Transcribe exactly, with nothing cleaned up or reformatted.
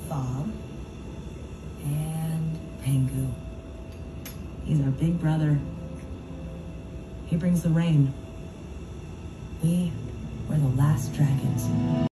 fog. And Pengu. He's our big brother. He brings the rain. We were the last dragons.